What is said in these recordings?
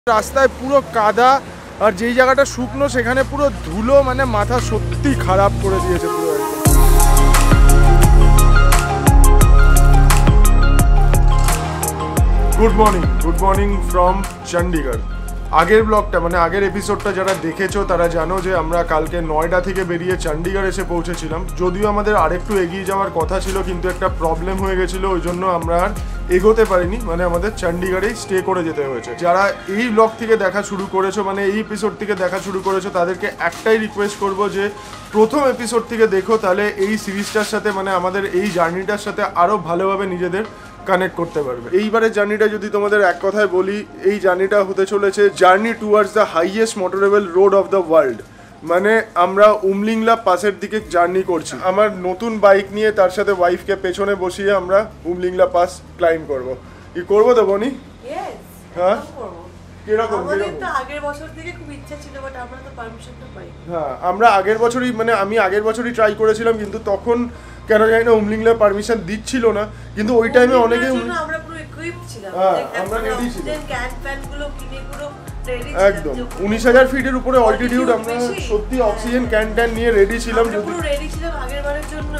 রাস্তায় পুরো কাদা আর যেই জায়গাটা শুকনো সেখানে পুরো ধুলো, মানে মাথা সত্যি খারাপ করে দিয়েছে পুরো। Good morning from Chandigarh. আগের ব্লগটা মানে আগের এপিসোডটা যারা দেখেছো তারা জানো যে আমরা কালকে নয়ডা থেকে বেরিয়ে চণ্ডীগড় এসে পৌঁছেছিলাম। যদিও আমাদের আরেকটু এগিয়ে যাওয়ার কথা ছিল, কিন্তু একটা প্রবলেম হয়ে গেছিলো, ওই জন্য আমরা আর এগোতে পারিনি, মানে আমাদের চণ্ডীগড়েই স্টে করে যেতে হয়েছে। যারা এই ব্লগ থেকে দেখা শুরু করেছো, মানে এই এপিসোড থেকে দেখা শুরু করেছো, তাদেরকে একটাই রিকোয়েস্ট করবো যে প্রথম এপিসোড থেকে দেখো, তাহলে এই সিরিজটার সাথে মানে আমাদের এই জার্নিটার সাথে আরও ভালোভাবে নিজেদের কানেক্ট করতে পারবে। এইবারের জার্নিটা যদি তোমাদের এক কথায় বলি, এই জার্নিটা হতে চলেছে journey towards the highest motorable road of the world. মানে আমরা উমলিংলা পাসের দিকে জার্নি করছি। আমার নতুন বাইক নিয়ে তার সাথে ওয়াইফকে পেছনে বসিয়ে আমরা উমলিংলা পাস ক্লাইম্ব করব। কি করব তো বনি? হ্যাঁ, কিরকম? আগের বছর থেকে খুব ইচ্ছা ছিল, বাট আমরা তো পারমিশনটা পাই। হ্যাঁ, আমরা আগের বছরই, মানে আমি আগের বছরই ট্রাই করেছিলাম, কিন্তু তখন কেন জানি না উমলিংলা পারমিশন দিচ্ছিল না। কিন্তু ওই টাইমে অনেকে আমরা পুরো ইকুইপড ছিলাম, আমরা রেডি ছিলাম, ক্যান প্যান গুলো কিনে পুরো রেডি একদম 19,000 ফিটের উপরে অল্টিটিউড। আমরা সত্যি অক্সিজেন ক্যান ট্যান নিয়ে রেডি ছিলাম, পুরো রেডি ছিলাম আগের বারের জন্য।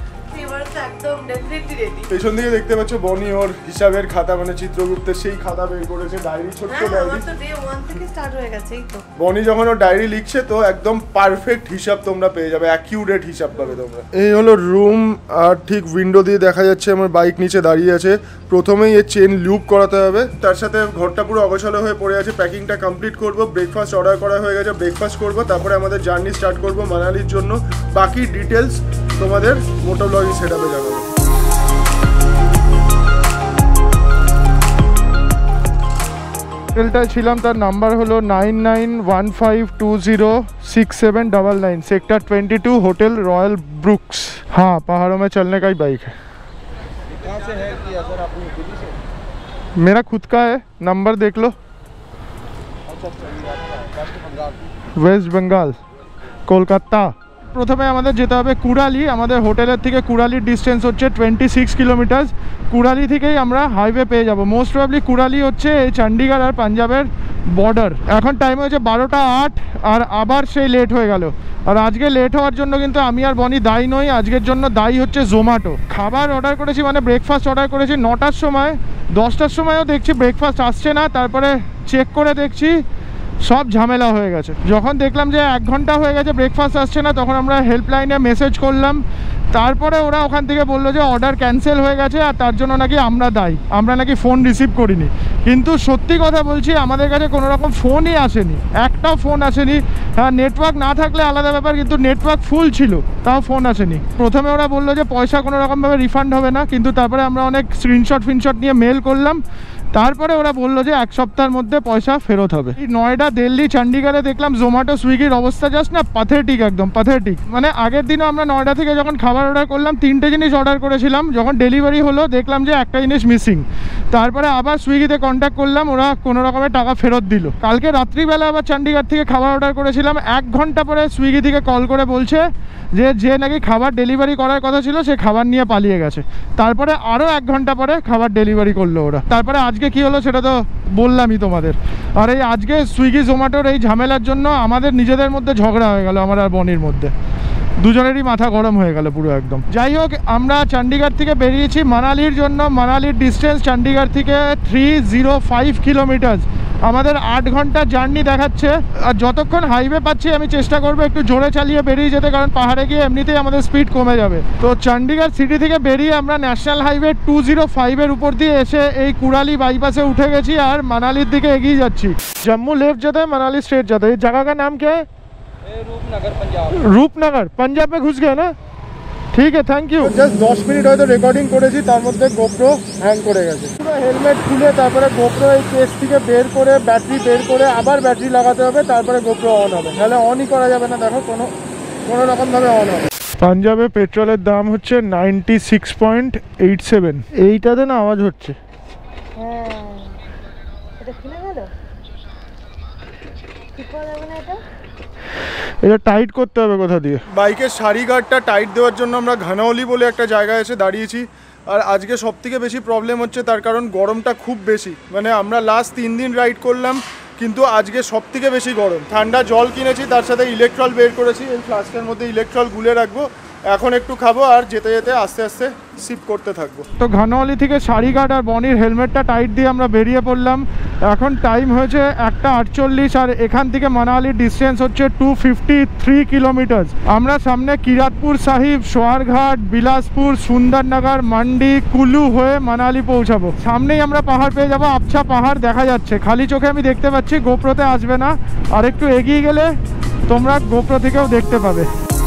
পেছন দিকে দেখতে পাচ্ছ বনি ওর হিসাবের খাতা, মানে চিত্রগুপ্তের সেই খাতা বের করেছে, ডায়েরি, ছোট্ট ডায়েরি। বনি যখন ওর ডায়েরি লিখছে তো একদম পারফেক্ট হিসাব তোমরা পেয়ে যাবে, অ্যাকিউরেট হিসাব পাবে তোমরা। এই হলো রুম, আর ঠিক উইন্ডো দিয়ে দেখা যাচ্ছে আমার বাইক নিচে দাঁড়িয়ে আছে। প্রথমেই এর চেন লুপ করাতে হবে, তার সাথে ঘরটা পুরো অগোছালো হয়ে পড়ে আছে। প্যাকিংটা কমপ্লিট করবো, ব্রেকফাস্ট অর্ডার করা হয়ে গেছে, ব্রেকফাস্ট করবো, তারপরে আমাদের জার্নি স্টার্ট করবো মানালির জন্য। বাকি ডিটেলস তোমাদের মোটো ব্লগিং সেটআপে জানাবো। হোটেলটায় ছিলাম, তার নাম্বার হলো 9915206799, सेक्टर 22, होटल रॉयल ब्रुक्स। हाँ, पहाड़ों में चलने का ही बाइक है। कहाँ से है कि अगर आप दिल्ली से? मेरा खुद का है, नंबर देख लो। वेस्ट बंगाल, कोलकाता। প্রথমে আমাদের যেতে হবে কুড়ালি। আমাদের হোটেলের থেকে কুড়ালির ডিস্টেন্স হচ্ছে 26 কিলোমিটার। কুড়ালি থেকেই আমরা হাইওয়ে পেয়ে যাব। মোস্ট প্রবাবলি কুড়ালি হচ্ছে এই চণ্ডীগড় আর পাঞ্জাবের বর্ডার। এখন টাইম হয়েছে 12টা 8, আর আবার সেই লেট হয়ে গেল। আর আজকে লেট হওয়ার জন্য কিন্তু আমি আর বনি দায়ী নই, আজকের জন্য দায়ী হচ্ছে জোম্যাটো। খাবার অর্ডার করেছি, মানে ব্রেকফাস্ট অর্ডার করেছি 9টার সময়, 10টার সময়ও দেখছি ব্রেকফাস্ট আসছে না। তারপরে চেক করে দেখছি সব ঝামেলা হয়ে গেছে। যখন দেখলাম যে 1 ঘন্টা হয়ে গেছে ব্রেকফাস্ট আসছে না, তখন আমরা হেল্পলাইনে মেসেজ করলাম। তারপরে ওরা ওখান থেকে বললো যে অর্ডার ক্যান্সেল হয়ে গেছে, আর তার জন্য নাকি আমরা দায়ী, আমরা নাকি ফোন রিসিভ করিনি। কিন্তু সত্যি কথা বলছি, আমাদের কাছে কোনো রকম ফোনই আসেনি, একটাও ফোন আসেনি। হ্যাঁ, নেটওয়ার্ক না থাকলে আলাদা ব্যাপার, কিন্তু নেটওয়ার্ক ফুল ছিল, তাও ফোন আসেনি। প্রথমে ওরা বললো যে পয়সা কোনো রকমভাবে রিফান্ড হবে না, কিন্তু তারপরে আমরা অনেক স্ক্রিনশট নিয়ে মেল করলাম। তারপরে ওরা বললো যে 1 সপ্তাহের মধ্যে পয়সা ফেরত হবে। এই নয়ডা, দিল্লি, চণ্ডীগড়ে দেখলাম জোম্যাটো, সুইগির অবস্থা জাস্ট না প্যাথেটিক, একদম প্যাথেটিক। মানে আগের দিনও আমরা নয়ডা থেকে যখন খাবার অর্ডার করলাম 3টে জিনিস অর্ডার করেছিলাম, যখন ডেলিভারি হলো দেখলাম যে একটা জিনিস মিসিং। তারপরে আবার সুইগিতে কন্ট্যাক্ট করলাম, ওরা কোনো রকমের টাকা ফেরত দিল। কালকে রাত্রিবেলা আবার চণ্ডীগড় থেকে খাবার অর্ডার করেছিলাম, 1 ঘন্টা পরে সুইগি থেকে কল করে বলছে যে নাকি খাবার ডেলিভারি করার কথা ছিল সে খাবার নিয়ে পালিয়ে গেছে। তারপরে আরও 1 ঘন্টা পরে খাবার ডেলিভারি করলো ওরা। তারপরে আজকে কি হলো সেটা তো বললামই তোমাদের। আর এই আজকে সুইগি জোম্যাটোর এই ঝামেলার জন্য আমাদের নিজেদের মধ্যে ঝগড়া হয়ে গেল, আমার আর বনির মধ্যে। দুজনেরই মাথা গরম হয়ে গেল পুরো একদম। যাই হোক, আমরা চণ্ডীগড় থেকে বেরিয়েছি মানালির জন্য। মানালির ডিস্টেন্স চণ্ডীগড় থেকে 305 কিলোমিটার। আমাদের 8 ঘন্টা জার্নি দেখাচ্ছে। আর যতক্ষণ হাইওয়ে পাচ্ছি আমি চেষ্টা করবো একটু জোরে চালিয়ে বেরিয়ে যেতে, কারণ পাহাড়ে গিয়ে এমনিতেই আমাদের স্পিড কমে যাবে। তো চণ্ডীগড় সিটি থেকে বেরিয়ে আমরা ন্যাশনাল হাইওয়ে 205-এর উপর দিয়ে এসে এই কুড়ালি বাইপাসে উঠে গেছি আর মানালির দিকে এগিয়ে যাচ্ছি। जम्मू लेफ्ट जाता है, मनाली स्ट्रेट जाता है। इस जगह का नाम क्या है? रूपनगर, पंजाब। रूपनगर पंजाब में घुस गए ना? ঠিক আছে, থ্যাংক ইউ। জাস্ট 10 মিনিট হয়তো রেকর্ডিং করেছি, তার মধ্যে গোপ্রো হ্যাং করে গেছে। পুরো হেলমেট খুলে তারপরে গোপ্রো এই কেস থেকে বের করে ব্যাটারি বের করে আবার ব্যাটারি লাগাতে হবে, তারপরে গোপ্রো অন হবে, নাহলে অনই করা যাবে না। দেখো কোনো রকমভাবে অন হবে। পাঞ্জাবে পেট্রোলের দাম হচ্ছে 96.87। এইটাতে না আওয়াজ হচ্ছে। এটা টাইট করতে হবে কোথা দিয়ে। বাইকের সারি গার্ডটা টাইট দেওয়ার জন্য আমরা ঘানাওলি বলে একটা জায়গায় এসে দাঁড়িয়েছি। আর আজকে সবথেকে বেশি প্রবলেম হচ্ছে, তার কারণ গরমটা খুব বেশি। মানে আমরা লাস্ট 3 দিন রাইড করলাম, কিন্তু আজকে সব থেকে বেশি গরম। ঠান্ডা জল কিনেছি, তার সাথে ইলেকট্রল বের করেছি, এই ফ্লাস্কের মধ্যে ইলেকট্রল গুলে রাখবো। এখন একটু খাবো আর যেতে যেতে আস্তে আস্তে সিপ করতে থাকবো। তো ঘানোয়ালি থেকে সারিঘাট আর বনির হেলমেটটা টাইট দিয়ে আমরা বেরিয়ে পড়লাম। এখন টাইম হয়েছে 1:48 আর এখান থেকে মানালির ডিস্টেন্স হচ্ছে 253 কিলোমিটার। আমরা সামনে কিরাতপুর সাহিব, সোয়ারঘাট, বিলাসপুর, সুন্দরনগর, মান্ডি, কুলু হয়ে মানালি পৌঁছাবো। সামনেই আমরা পাহাড় পেয়ে যাবো, আবছা পাহাড় দেখা যাচ্ছে, খালি চোখে আমি দেখতে পাচ্ছি, গোপ্রোতে আসবে না। আর একটু এগিয়ে গেলে তোমরা গোপ্রো থেকেও দেখতে পাবে।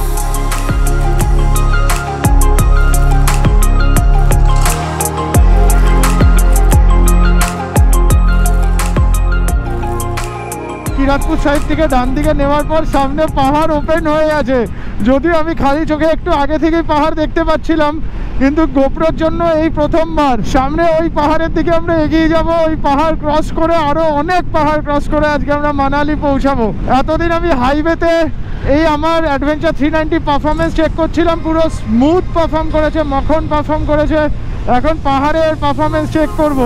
কিরাতপুর সাইড থেকে ডান দিকে নেওয়ার পর সামনে পাহাড় ওপেন হয়ে আছে। যদিও আমি খালি চোখে একটু আগে থেকেই পাহাড় দেখতে পাচ্ছিলাম, কিন্তু গোপ্রোর জন্য এই প্রথমবার। সামনে ওই পাহাড়ের দিকে আমরা এগিয়ে যাব, ওই পাহাড় ক্রস করে আরো অনেক পাহাড় ক্রস করে আজকে আমরা মানালি পৌঁছাবো। এতদিন আমি হাইওয়েতে এই আমার অ্যাডভেঞ্চার 390 পারফরমেন্স চেক করছিলাম, পুরো স্মুথ পারফর্ম করেছে, মখন পারফর্ম করেছে। এখন পাহাড়ের পারফরমেন্স চেক করব।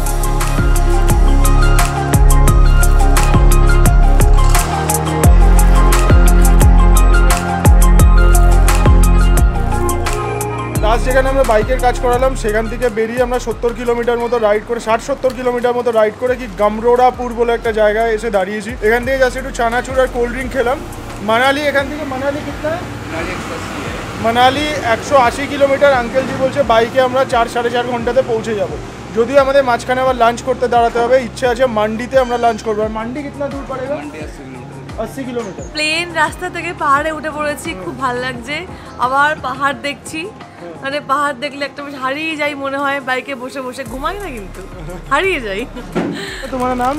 লাস্ট যেখানে আমরা বাইকের কাজ করালাম সেখান থেকে বেরিয়ে আমরা 70 কিলোমিটার মতো রাইড করে, 60-70 কিলোমিটার মতো রাইড করে কি গামরোড়াপুর বলে একটা জায়গায় এসে দাঁড়িয়েছি। এখান থেকে জাস্ট একটু চানাচুর আর কোল্ড ড্রিঙ্ক খেলাম। মানালি এখান থেকে মানালি কিतना है? মানালি 180 কিলোমিটার। আঙ্কেলজি বলছে বাইকে আমরা 4-4.5 ঘন্টাতে পৌঁছে যাব। যদিও আমাদের মাঝখানে আবার লাঞ্চ করতে দাঁড়াতে হবে, ইচ্ছে আছে মান্ডিতে আমরা লাঞ্চ করবো। আর মান্ডি কিतना দূর পড়েगा? 80 কিলোমিটার। প্লেন রাস্তা থেকে পাহাড়ে উঠে পড়েছি, খুব ভালো লাগছে। আবার পাহাড় দেখছি, মানে পাহাড় দেখলে একটা বেশ হারিয়ে যাই মনে হয়। বাইকে বসে বসে ঘুমাই না, কিন্তু হারিয়ে যাই। तुम्हारा नाम?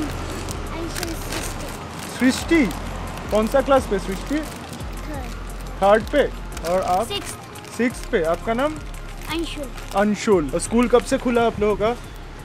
सृष्टि। कौन सा क्लास पे सृष्टि? थर्ड पे। और आप? सिक्स्थ पे। आपका नाम? अंशुल। अंशुल। स्कूल कब से खुला आप लोगों का?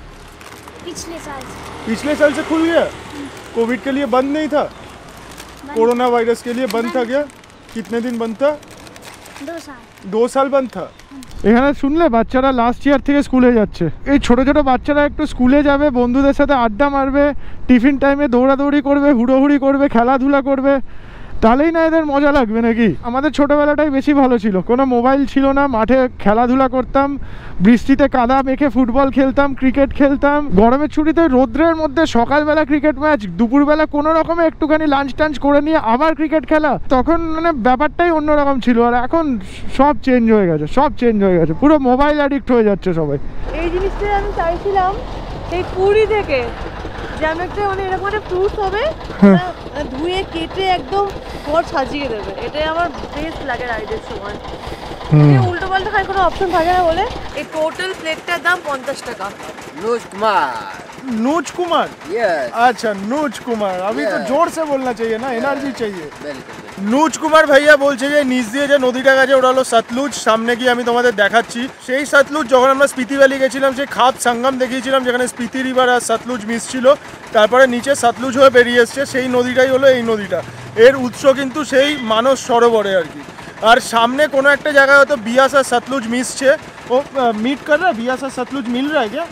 पिछले साल से। पिछले साल से खुल गया? कोविड के लिए बंद नहीं था? कोरोना वायरस के लिए बंद था क्या? कितने दिन बंद था? 2 साल। 2 साल बंद था। এখানে শুনলে বাচ্চারা লাস্ট ইয়ার থেকে স্কুলে যাচ্ছে। এই ছোট ছোট বাচ্চারা একটু স্কুলে যাবে, বন্ধুদের সাথে আড্ডা মারবে, টিফিন টাইমে দৌড়াদৌড়ি করবে, হুড়োহুড়ি করবে, খেলাধুলা করবে, তাহলেই না এদের মজা লাগবে নাকি? আমাদের ছোটোবেলাটাই বেশি ভালো ছিল, কোনো মোবাইল ছিল না, মাঠে খেলাধুলা করতাম, বৃষ্টিতে কাদা মেখে ফুটবল খেলতাম, ক্রিকেট খেলতাম। গরমের ছুটিতে রোদ্রের মধ্যে সকালবেলা ক্রিকেট ম্যাচ, দুপুরবেলা কোনো রকমে একটুখানি লাঞ্চ টাঞ্চ করে নিয়ে আবার ক্রিকেট খেলা। তখন মানে ব্যাপারটাই অন্যরকম ছিল। আর এখন সব চেঞ্জ হয়ে গেছে, সব চেঞ্জ হয়ে গেছে, পুরো মোবাইল অ্যাডিক্ট হয়ে যাচ্ছে সবাই। এই জিনিসটাই আমি চাইছিলাম সেই পুরী থেকে, যেন একটা মানে এরকম একটা ফ্রুটস হবে, ধুয়ে কেটে একদম ঘর সাজিয়ে দেবে। এটাই আমার বেস্ট লাগে রাইডের সময়। উল্টো পাল্টা খাই কোনো অপশন থাকে না বলে। এই টোটাল প্লেটটার দাম 50 টাকা। नूज कुमार। नूज कुमार? यस। अच्छा नूज कुमार, अभी तो जोर से बोलना चाहिए ना, एनर्जी चाहिए। बिल्कुल। নুজ কুমার ভাইয়া বলছে যে নিচ দিয়ে যে নদীটা গেছে ওটা হলো সতলুজ। সামনে গিয়ে আমি তোমাদের দেখাচ্ছি সেই সতলুজ। যখন আমরা স্পিতি ভ্যালি গেছিলাম সেই খাপ সঙ্গম দেখিয়েছিলাম, যেখানে স্পিতি রিভার আর সতলুজ মিশছিল, তারপরে নিচে সতলুজ হয়ে বেরিয়ে এসছে। সেই নদীটাই হলো এই নদীটা। এর উৎস কিন্তু সেই মানস সরোবরে আর কি। আর সামনে কোনো একটা জায়গায় হয়তো বিয়াস আর সতলুজ মিশছে। ও মিট কর রা বিয়াস আর সতলুজ মিল রা है क्या?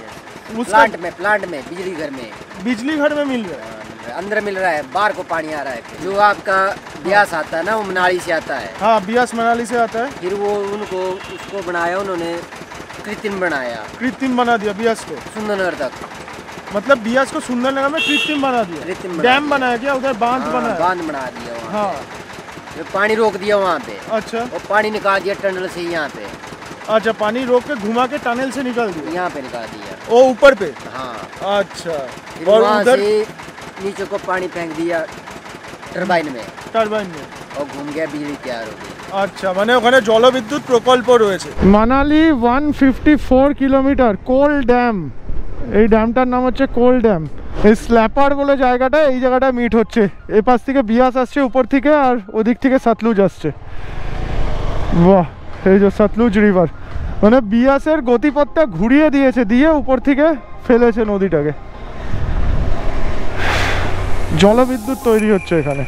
प्लांट में बिजली घर में। बिजली घर में मिल रहा है? अंदर मिल रहा है, बाहर को पानी आ रहा है। जो आपका ब्यास आता है ना, वो मनाली से आता है। हाँ बियास मनाली से आता है। फिर वो उनको उसको बनाया उन्होंने, कृत्रिम बनाया, कृत्रिम बना दिया बियास को सुंदरनगर तक। मतलब बियास को सुंदरनगर में कृत्रिम बना दिया। कृत्रिम डैम बनाया क्या उधर? बांध हाँ, बनाया? बांध बना दिया वहाँ हाँ पे। पानी रोक दिया वहाँ पे। अच्छा और पानी निकाल दिया टनल से यहाँ पे। अच्छा पानी रोक के घुमा के टनल से निकाल दिया यहाँ पे निकाल दिया। ओ ऊपर पे? हाँ। अच्छा फिर और वहाँ उधर से नीचे को पानी फेंक दिया टरबाइन में, টারবাইন में। और घूम गया, बिजली तैयार हो गई। আচ্ছা মানে ওখানে জলবিদ্যুৎ প্রকল্প রয়েছে। Manali 154 kilometre Kol dam. এই ড্যামটার নাম হচ্ছে কোল ড্যাম। এই স্ল্যাপার বলে জায়গাটা, এই জায়গাটা মিট হচ্ছে। এই পাশ থেকে বিয়াস আসছে উপর থেকে, আর ওদিক থেকে সতলুজ আসছে। বাহ, এই যে সতলুজ রিভার, মানে বিয়াসের গতিপথটা ঘুরিয়ে দিয়েছে, দিয়ে উপর থেকে ফেলেছে নদীটাকে। জলবিদ্যুৎ তৈরি হচ্ছে এখানে।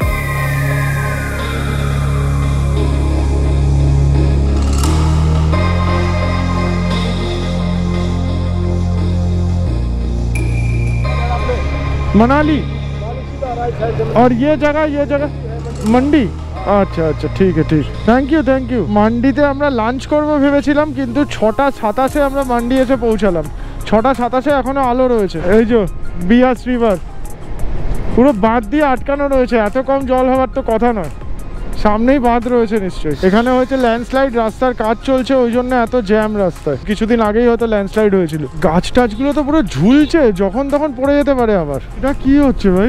मनाली और ये जगह मंडी। আচ্ছা আচ্ছা ঠিক আছে ঠিক, থ্যাংক ইউ। মান্ডিতে আমরা লাঞ্চ করবো ভেবেছিলাম, কিন্তু 6:27 আমরা মান্ডি এসে পৌঁছালাম। 6:27 এখনো আলো রয়েছে। এই যে বিয়াস রিভার পুরো বাঁধ দিয়ে আটকানো রয়েছে, এত কম জল হওয়ার তো কথা নয়। সামনেই বাঁধ রয়েছে নিশ্চয়ই। এখানে হয়েছে ল্যান্ডস্লাইড, রাস্তার কাজ চলছে, ওই জন্য এত জ্যাম রাস্তায়। কিছুদিন আগেই হয়তো ল্যান্ডস্লাইড হয়েছিল। গাছ টাছগুলো তো পুরো ঝুলছে, যখন তখন পড়ে যেতে পারে আবার। এটা কি হচ্ছে ভাই?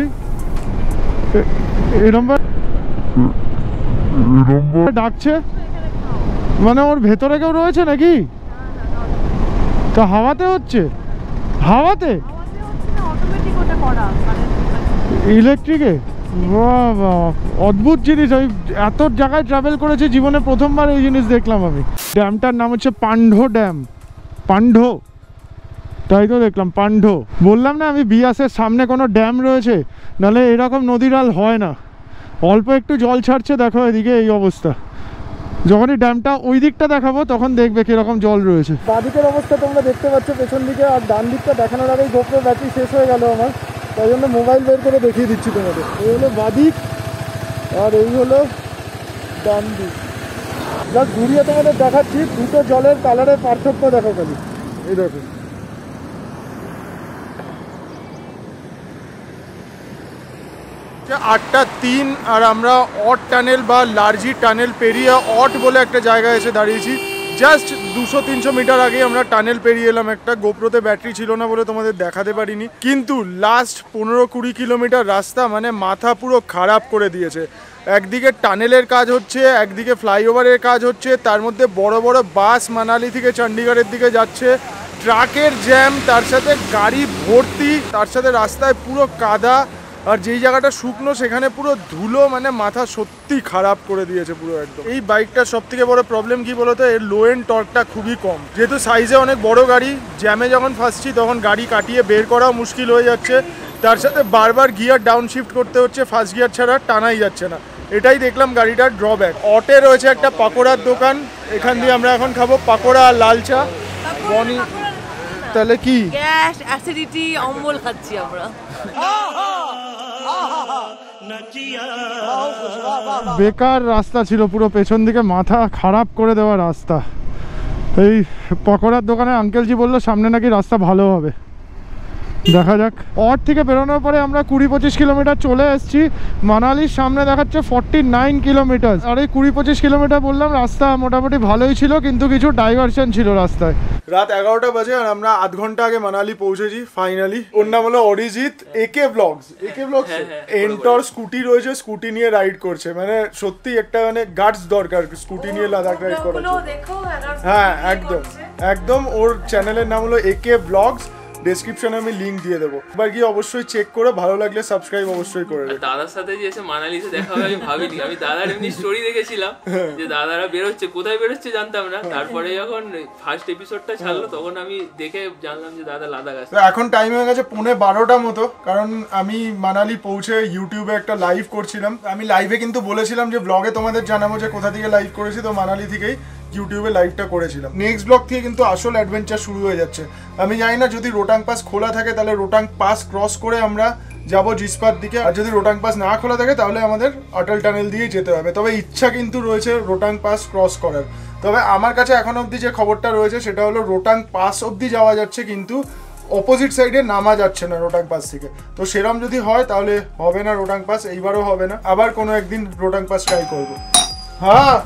এরম ডাকছে মানে ওর ভেতরে কেউ রয়েছে নাকি? তো হাওয়াতে হচ্ছে, হাওয়াতে ইলেকট্রিকে। বাহ বাহ, অদ্ভুত জিনিস। আমি এত জায়গায় ট্রাভেল করেছি, জীবনে প্রথমবার এই জিনিস দেখলাম আমি। ড্যামটার নাম হচ্ছে পান্ডো ড্যাম। পান্ডো, তাই তো দেখলাম পান্ডো। বললাম না আমি বিয়াসের সামনে কোনো ড্যাম রয়েছে, নাহলে এরকম নদীরাল হয় না। অল্প একটু জল ছাড়ছে, দেখো এদিকে এই অবস্থা। যখনই ড্যামটা ওই দিকটা দেখাবো তখন দেখবে কিরকম জল রয়েছে। বাঁদিকের অবস্থা তোমরা দেখতে পাচ্ছ পেছন দিকে, আর ডান দিকটা দেখানোর আগেই গোপ্রো ব্যাটারি শেষ হয়ে গেল আমার, তাই জন্য মোবাইল বের করে দেখিয়ে দিচ্ছি তোমাদের। এই হলো বাঁদিক আর এই হলো ডান দিক। জাস্ট ঘুরিয়ে তোমাদের দেখাচ্ছি, দুটো জলের কালারের পার্থক্য দেখো খালি। এই দেখো, 8:03 আর আমরা অট টানেল বা লার্জি টানেল পেরিয়ে অট বলে একটা জায়গায় এসে দাঁড়িয়েছি। জাস্ট 200-300 মিটার আগে আমরা টানেল পেরিয়ে এলাম। একটা গোপ্রোতে ব্যাটারি ছিল না বলে তোমাদের দেখাতে পারিনি, কিন্তু লাস্ট 15-20 কিলোমিটার রাস্তা মানে মাথা পুরো খারাপ করে দিয়েছে। একদিকে টানেলের কাজ হচ্ছে, একদিকে ফ্লাইওভারের কাজ হচ্ছে, তার মধ্যে বড় বড় বাস মানালি থেকে চণ্ডীগড়ের দিকে যাচ্ছে, ট্রাকের জ্যাম, তার সাথে গাড়ি ভর্তি, তার সাথে রাস্তায় পুরো কাদা, আর যেই জায়গাটা শুকনো সেখানে পুরো ধুলো, মানে মাথা সত্যি খারাপ করে দিয়েছে পুরো একদম। এই বাইকটার সব থেকে বড় প্রবলেম কি বলতো, এর লো এন্ড টর্কটা খুবই কম। যেহেতু সাইজে অনেক বড় গাড়ি, জ্যামে যখন ফাঁসছি তখন গাড়ি কাটিয়ে বের করাও মুশকিল হয়ে যাচ্ছে, তার সাথে বারবার গিয়ার ডাউন শিফট করতে হচ্ছে, ফার্স্ট গিয়ার ছাড়া টানাই যাচ্ছে না। এটাই দেখলাম গাড়িটার ড্রব্যাক। অটে রয়েছে একটা পাকোড়ার দোকান, এখান দিয়ে আমরা এখন খাবো পাকোড়া আর লাল চা। বনি তাহলে কি গ্যাস অ্যাসিডিটি অম্বল খাচ্ছি আমরা। বেকার রাস্তা ছিল পুরো, পেছন দিকে মাথা খারাপ করে দেওয়া রাস্তা। এই পকোড়ার দোকানে আঙ্কেলজি বললো সামনে নাকি রাস্তা ভালো হবে, দেখা যাক। অট থেকে বেরোনোর পরে আমরা 20-25 কিলোমিটার চলে এসেছি। মানালির সামনে দেখাচ্ছে 49 কিলোমিটার। আর এই 20-25 কিলোমিটার বললাম, রাস্তা মোটামুটি ভালোই ছিল, কিন্তু কিছু ডাইভারশন ছিল রাস্তায়। রাত 11টা বাজে আর আমরা আধ ঘন্টা আগে মানালি পৌঁছেছি ফাইনালি। ওর নাম হলো অরিজিৎ, একে ব্লগস। এন্টর স্কুটি রয়েছে, স্কুটি নিয়ে রাইড করছে। মানে সত্যি একটা মানে গার্ডস দরকার স্কুটি নিয়ে লাদাখ রাইড করার। হ্যাঁ একদম একদম। ওর চ্যানেলের নাম হলো একে ব্লগস, ডেসক্রিপশনে আমি লিংক দিয়ে দেবো। এবার গিয়ে অবশ্যই চেক করে ভালো লাগলে সাবস্ক্রাইব অবশ্যই করে দেবে। দাদার সাথে যে এসে মানালিতে দেখা হবে আমি ভাবিনি। আমি দাদার এমনি স্টোরি দেখেছিলাম যে দাদারা বেরোচ্ছে, কোথায় বেরোচ্ছে জানতাম না। তারপরে যখন ফার্স্ট এপিসোডটা ছাড়লো তখন আমি দেখে জানলাম যে দাদা লাদাখ আসছে। এখন টাইম হয়ে গেছে 11:15 মতো, কারণ আমি মানালি পৌঁছে ইউটিউবে একটা লাইভ করছিলাম। আমি লাইভে কিন্তু বলেছিলাম যে ব্লগে তোমাদের জানাবো যে কোথা থেকে লাইভ করেছি, তো মানালি থেকেই ইউটিউবে লাইভটা করেছিলাম। নেক্সট ব্লগ থেকে কিন্তু আসল অ্যাডভেঞ্চার শুরু হয়ে যাচ্ছে। আমি জানি না যদি রোটাং পাস খোলা থাকে তাহলে রোটাং পাস ক্রস করে আমরা যাবো জিসপার দিকে, আর যদি রোটাং পাস না খোলা থাকে তাহলে আমাদের অটল টানেল দিয়ে যেতে হবে। তবে ইচ্ছা কিন্তু রয়েছে রোটাং পাস ক্রস করার। তবে আমার কাছে এখন অবধি যে খবরটা রয়েছে সেটা হলো রোটাং পাস অবধি যাওয়া যাচ্ছে, কিন্তু অপোজিট সাইডে নামা যাচ্ছে না রোটাং পাস থেকে। তো সেরম যদি হয় তাহলে হবে না রোটাং পাস, এইবারও হবে না। আবার কোনো একদিন রোটাং পাস ট্রাই করবো। হ্যাঁ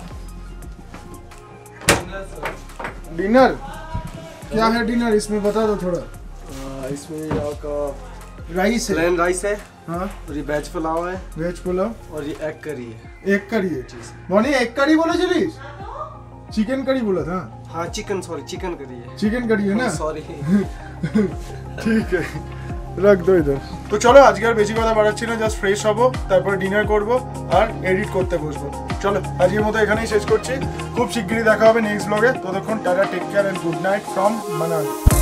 डिनर क्या है? डिनर इसमें बता दो थोड़ा। इसमें आपका राइस है, प्लेन राइस है, हाँ, और ये वेज पुलाव है, वेज पुलाव, और ये एग करी है। एक करी है। बनी एक करी बोले चलिस, चिकन करी बोला था। हाँ चिकन, सॉरी चिकन करी है, चिकन करी है ना, सॉरी। ठीक है রাখ দো ইধর। তো চলো আজকে আর বেশি কথা বাড়াচ্ছি না, জাস্ট ফ্রেশ হবো, তারপর ডিনার করবো আর এডিট করতে বসবো। চলো আজকের মতো এখানেই শেষ করছি। খুব শিগগিরই দেখা হবে নেক্সট ব্লগে। ততক্ষণ tata, take care and good night from Manali.